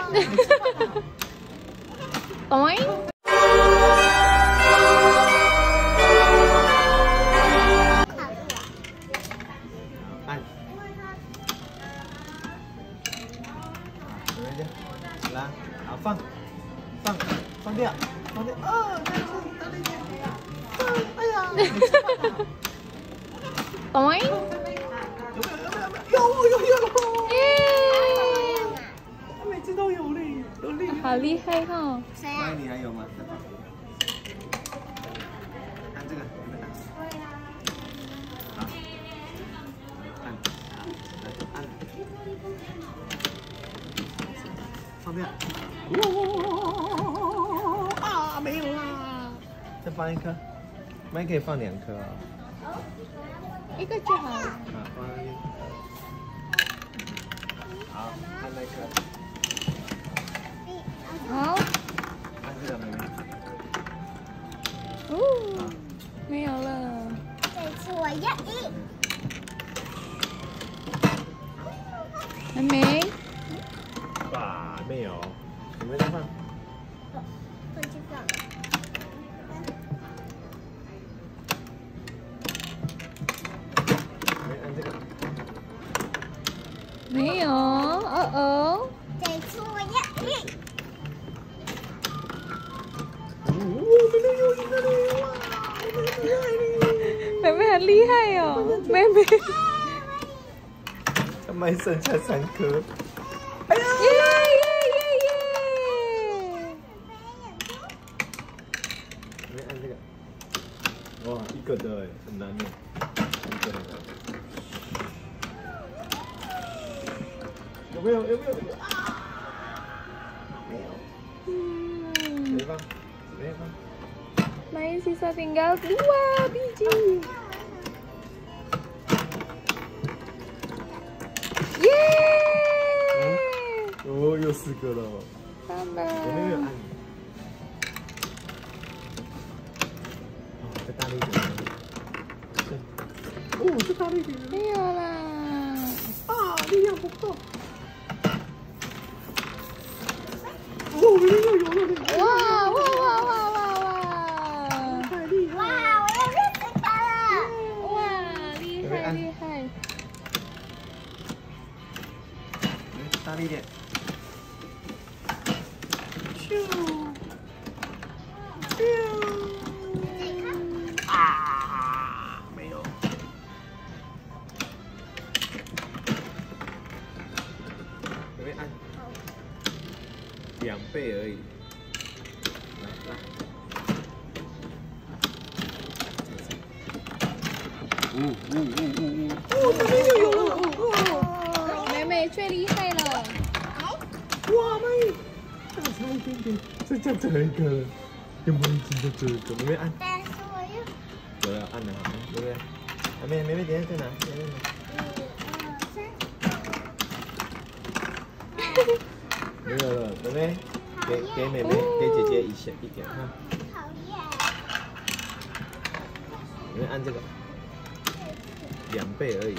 Oi. Ăn. Rồi đi. Là, phăng. Phăng đi ạ. Phăng đi. Ta đi. Ây da. Oi. 每次都有嘞，都厉害。 好厉害哈！ 谁啊？ 你还有吗？按这个，你们拿。好，按，放这样。啊，没有啦！再放一颗，麦可以放2颗啊。 一个就好了。 啊，放上去。好，按那颗。 好。 按这个妹妹。 哦，没有了。 这次我要赢。 还没。 哇，没有。你们再放。 放这个。 按这个。 没有。哦。 这次我要赢。 妹妹很厉害哦，妹妹。 他们剩下3颗。 耶！ 没按这个。哇，一个的哎，很难呢。一个很难。有没有？啊！没有。没放。 Main sisa tinggal 2 biji. Yeay! 哦，又4个了。 tambah. 我没有按。哦，再大力一点。哦，再大力一点。 没有啦。 啊，力量不够。哦，又有了。 哇！ 太厉害！ 哇，我要认识他了。 哇，厉害！ 大力一点。啊，没有。有没有按？2倍而已。来。 妹妹最厉害了。 哇，妹，再差一点点，再这一个了，有没有已经在这个？妹妹按。 但是我又。 有了，按了，好，对不对？妹妹，等一下再拿，没有了，妹妹，给妹妹，给姐姐一点哈。 讨厌。 妹妹按这个，2倍而已。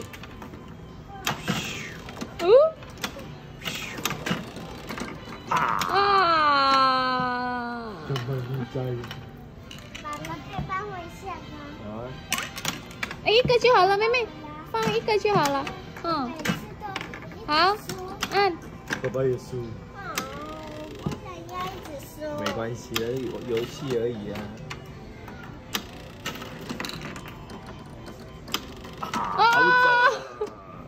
根本不在意。 妈妈可以帮我一下吗？ 好啊。 哎，一个就好了，妹妹，放一个就好了。嗯，好，按。 爸爸也输。 我不想要一直输。 没关系，游戏而已啊。好走。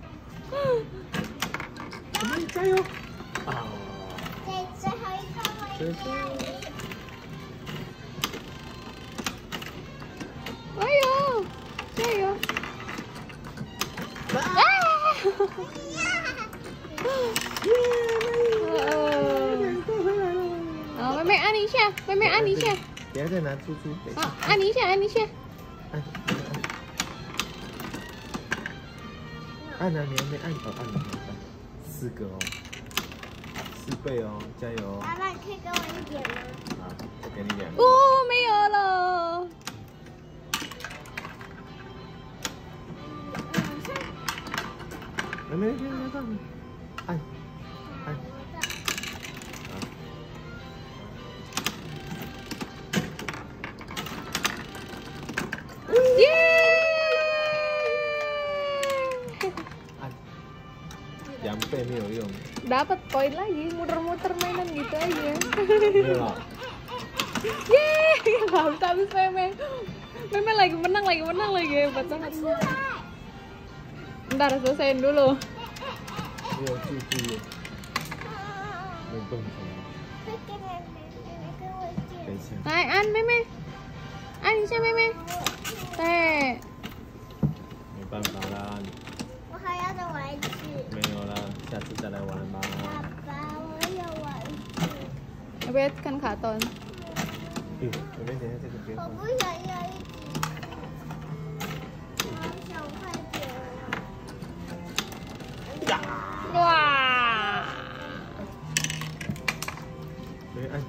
我们加油！啊！ 最后一个我也要赢。 哎呦，加油！好，妹妹按一下，妹妹按一下。 等下再拿珠珠。 好，按一下，按一下。 按啊，你还没按哦，按了，4个哦，4倍哦，加油！ 妈妈，你可以给我一点吗？ 好，再给你2个。 哦，没有了。 没，按。 dapat koin lagi, muter-muter mainan gitu aja. Iya. Yeay, habis Meme. Meme lagi menang lagi hebat banget. Ntar selesaiin dulu. Iya, cuci. Hai An Meme. An一下妹妹。对。 没办法啦。 我还要的玩具。 没有啦，下次再来玩吧。 爸爸，我有玩具。 要不要看卡通？ 妹妹，等一下这个别放。 我不想要一直。我好想快点了。 哇！ 妹妹按。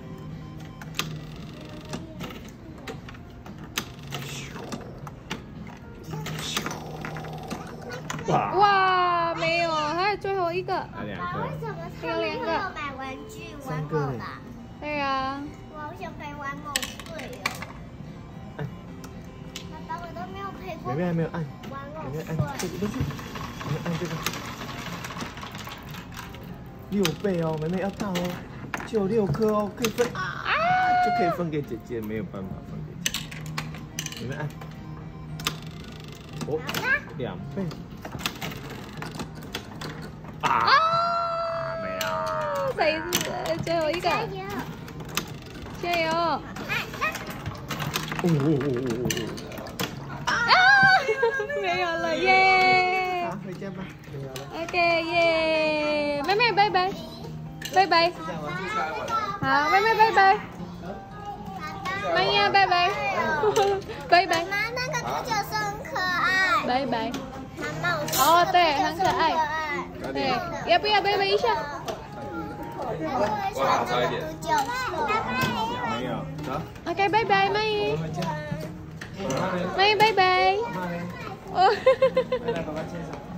哇，没有，还有最后一个。 还两爸爸，为个。 什么他们会有买玩具玩偶的？ 对呀。 我好想陪玩偶队哦。爸爸，我都没有陪过。 妹妹还没有按。 玩偶妹妹按队。 这个，妹妹按这个。6倍哦，妹妹要到哦，就有6颗哦，可以分就可以分给姐姐，没有办法分给姐姐。妹妹按。哦，2倍。没了。 再一次，最后一个。 加油！ 加油！没有了耶！ 好，回家吧，没有了。 OK 耶！妹妹拜拜，拜拜。好，妹妹拜拜。妈呀，拜拜，拜拜。 妈妈，那个足球是很可爱。 拜拜。 妈妈，我说哦，对，很可爱。对，要不要拜拜一下？ 我好差一点。 没有，走。 OK， 拜拜，妹。 回家。 妹，拜拜。 妈嘞。 哦。 来，爸爸牵手。